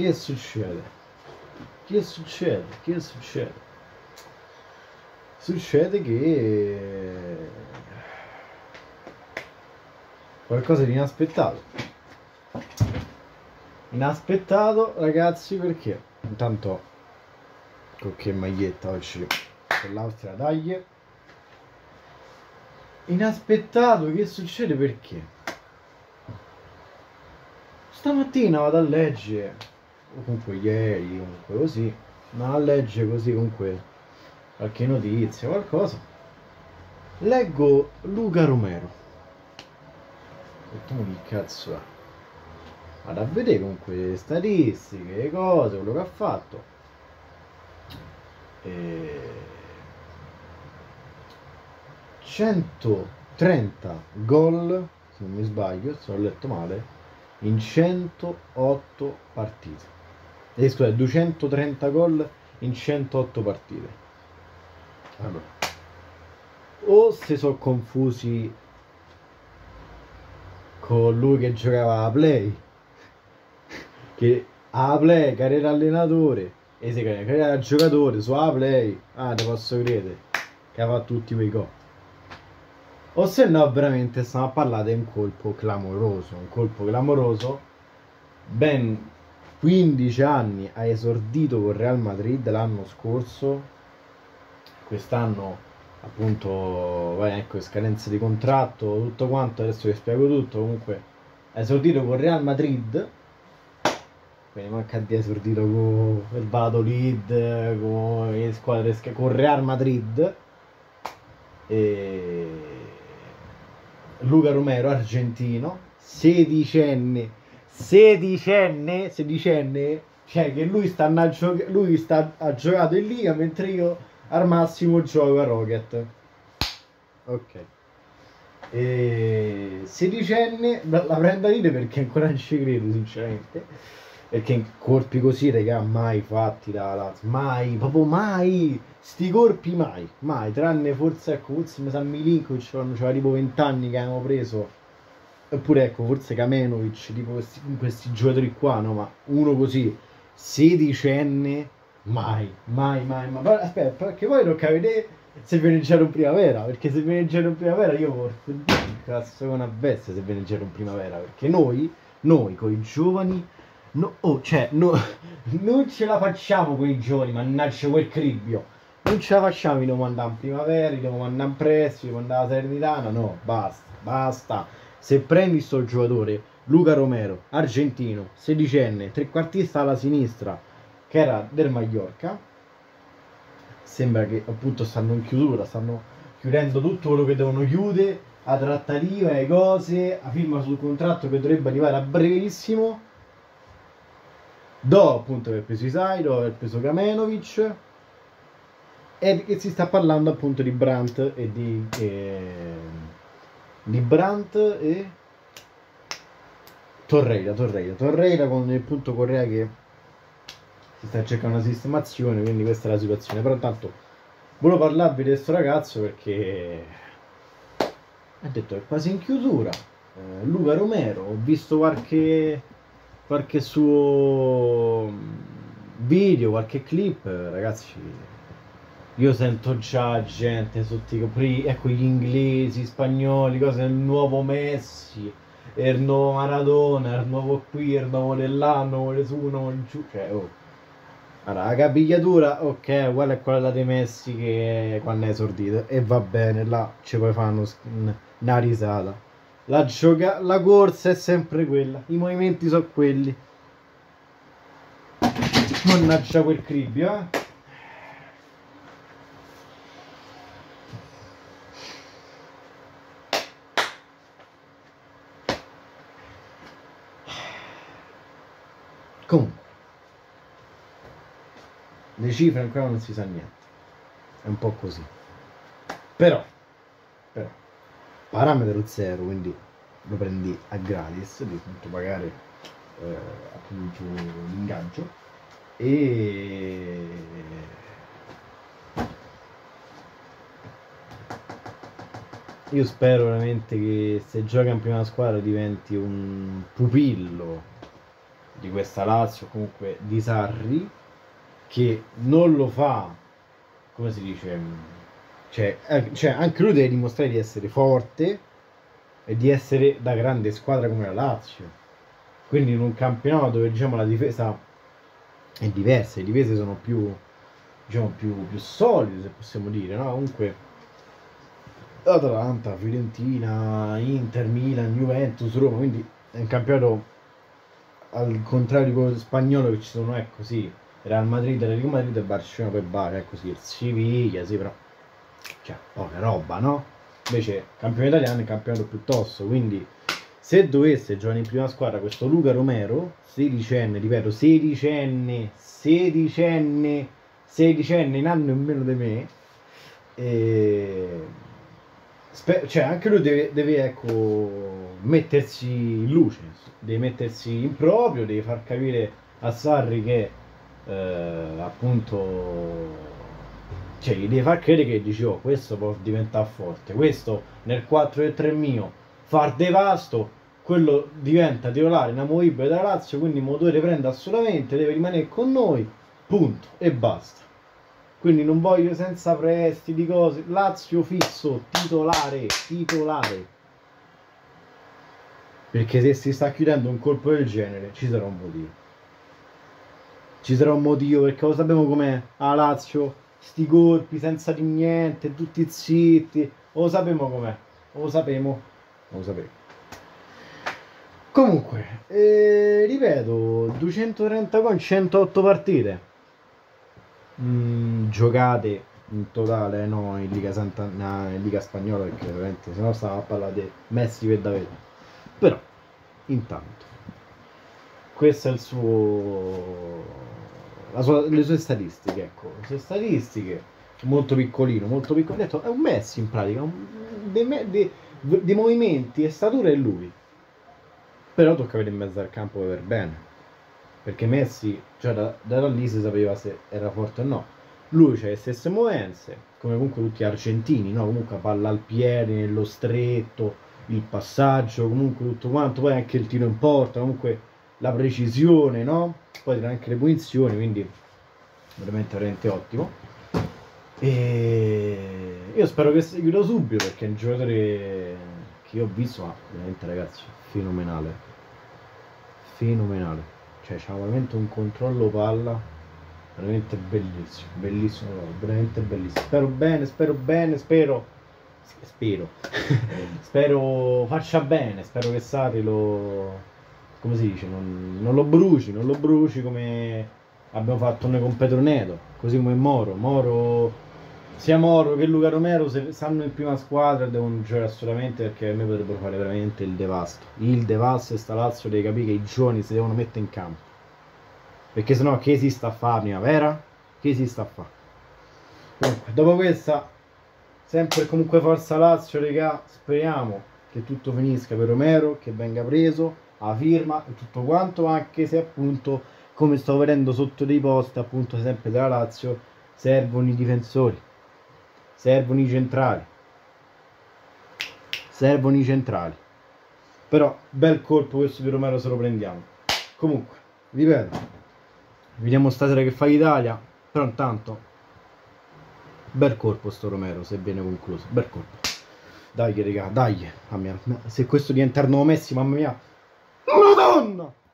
che succede? Che succede? Che succede? Succede che qualcosa di inaspettato. Inaspettato, ragazzi, perché intanto con che maglietta oggi con l'Austria taglie. Inaspettato, che succede? Perché stamattina vado a leggere, o comunque ieri, comunque così, ma a leggere così comunque qualche notizia, qualcosa. Leggo Luca Romero. Ho detto, ma che cazzo è? Vado a vedere comunque le statistiche, le cose, quello che ha fatto. 130 gol, se non mi sbaglio, se ho letto male, in 108 partite. Scusate, 230 gol in 108 partite. Allora, o si sono confusi con lui che giocava a Play, che a Play, che era allenatore, e se che era giocatore su A Play, te posso credere che aveva tutti quei gol. O se no veramente stiamo a parlare di un colpo clamoroso, ben 15 anni ha esordito con Real Madrid l'anno scorso, quest'anno appunto ecco, scadenze di contratto, tutto quanto, adesso vi spiego tutto. Comunque ha esordito con Real Madrid, quindi manca di esordito con il Valladolid, con le squadre, con Real Madrid. E Luca Romero, argentino, sedicenne, cioè che lui ha giocato in Liga mentre io al massimo gioco a Rocket. Ok. E sedicenne, la prendo a ridere perché ancora non ci credo sinceramente, perché in corpi così raga mai fatti da Lazio, mai, proprio mai, sti corpi mai, tranne forse ecco, forse mi sa Milinkovic quando c'aveva tipo 20 anni che avevamo preso, oppure ecco forse Kamenovic, tipo questi giocatori qua, no, ma uno così sedicenne mai. Ma aspetta, perché poi non capite se viene in giro in primavera, perché se viene in giro in primavera io porto il cazzo con una bestia se viene in giro in primavera, perché noi con i giovani non ce la facciamo con i giovani, mannaggia quel cribbio, non ce la facciamo, li devo mandare in primavera, li devo mandare in prestito, li devo mandare alla Salernitana, no, basta. Se prendi sto giocatore, Luca Romero, argentino, sedicenne, trequartista alla sinistra, che era del Mallorca, sembra che appunto stanno in chiusura, stanno chiudendo tutto quello che devono chiudere, la trattativa, le cose, la firma sul contratto che dovrebbe arrivare a brevissimo. Do appunto aver preso Isairo, aver preso Kamenovic, e che si sta parlando appunto di Brandt e di Brandt e Torreira con il punto Correa che si sta cercando una sistemazione, quindi questa è la situazione. Però intanto volevo parlarvi di questo ragazzo perché ha detto che è quasi in chiusura. Luca Romero, ho visto qualche suo video, qualche clip, ragazzi. Io sento già gente sotto ecco, gli inglesi, spagnoli, cose, il nuovo Messi, il nuovo Maradona, il nuovo qui, il nuovo là, il nuovo su, il nuovo giù, cioè, oh. Allora, la capigliatura, ok, uguale a quella dei Messi che quando è esordito, e va bene, là ci puoi fare una risata. La corsa è sempre quella, i movimenti sono quelli. Mannaggia quel cribbio, eh. Comunque, le cifre ancora non si sa niente, è un po' così, però parametro zero, quindi lo prendi a gratis, devi appunto pagare appunto l'ingaggio, e io spero veramente che se gioca in prima squadra diventi un pupillo di questa Lazio, comunque di Sarri, che non lo fa, come si dice, cioè anche lui deve dimostrare di essere forte e di essere da grande squadra come la Lazio. Quindi in un campionato dove diciamo la difesa è diversa, le difese sono più, diciamo, più solide, se possiamo dire, no? Comunque Atalanta, Fiorentina, Inter, Milan, Juventus, Roma, quindi è un campionato al contrario di quello spagnolo che ci sono, ecco sì, Real Madrid, Real Madrid e Barcellona per Bari, ecco sì, il Siviglia, sì, però cioè, poca roba, no? Invece campionato italiano è un campionato più tosto, quindi se dovesse giocare in prima squadra questo Luca Romero, 16enne, ripeto, 16enne in anno e meno di me, e cioè anche lui deve, ecco, mettersi in luce, deve mettersi in proprio, deve far capire a Sarri che appunto, cioè gli deve far credere che dici, oh, questo può diventare forte, questo nel 4-3 mio far devasto, quello diventa titolare inamovibile della Lazio, quindi il motore prende assolutamente, deve rimanere con noi, punto, e basta. Quindi non voglio senza prestiti, cose. Lazio fisso, titolare. Perché se si sta chiudendo un colpo del genere, ci sarà un motivo. Ci sarà un motivo, perché lo sappiamo com'è. A Lazio, sti colpi senza di niente, tutti zitti. Lo sappiamo com'è. Lo sappiamo. Comunque, ripeto, 230 con 108 partite. Giocate in totale, no, in Liga in Liga Spagnola, perché veramente se no stava a parlare di Messi per davvero. Però intanto questo è il suo le sue statistiche, ecco, le sue statistiche, molto piccolino, ho detto è un Messi in pratica, dei movimenti e statura è lui, però tocca vedere in mezzo al campo per bene, perché Messi già da lì si sapeva se era forte o no. Lui c'ha le stesse movenze, come comunque tutti gli argentini, no? Comunque palla al piede, nello stretto, il passaggio, comunque tutto quanto, poi anche il tiro in porta, comunque la precisione, no? Poi tira anche le punizioni, quindi veramente ottimo. E io spero che si chiuda subito, perché è un giocatore che io ho visto, ma veramente ragazzi, fenomenale. Cioè c'ha veramente un controllo palla veramente bellissimo, veramente bellissimo. Spero faccia bene, spero che Sarri come si dice, non lo bruci come abbiamo fatto noi con Petroneto, così come sia Moro che Luca Romero, se stanno in prima squadra devono giocare assolutamente, perché a me potrebbero fare veramente il devasto, e sta Lazio deve capire che i giovani si devono mettere in campo, perché sennò che si sta a fare primavera? Che si sta a fare? Comunque, dopo questa sempre comunque forza Lazio, regà, speriamo che tutto finisca per Romero, che venga preso, la firma e tutto quanto, anche se appunto, come sto vedendo sotto dei post, appunto sempre della Lazio, servono i difensori, servono i centrali, però bel colpo questo di Romero, se lo prendiamo. Comunque, ripeto, vediamo stasera che fa l'Italia, però intanto bel colpo sto Romero, se viene concluso, bel colpo. Dai raga, dai, se questo diventa il nuovo Messi, mamma mia, Madonna!